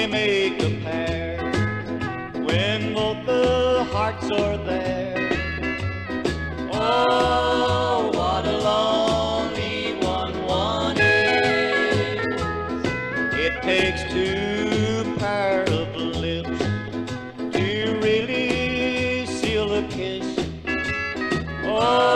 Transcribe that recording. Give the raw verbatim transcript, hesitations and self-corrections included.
only make a pair when both the hearts are there. Oh, what a lonely one one is. It takes two pair of lips to really seal a kiss. Oh,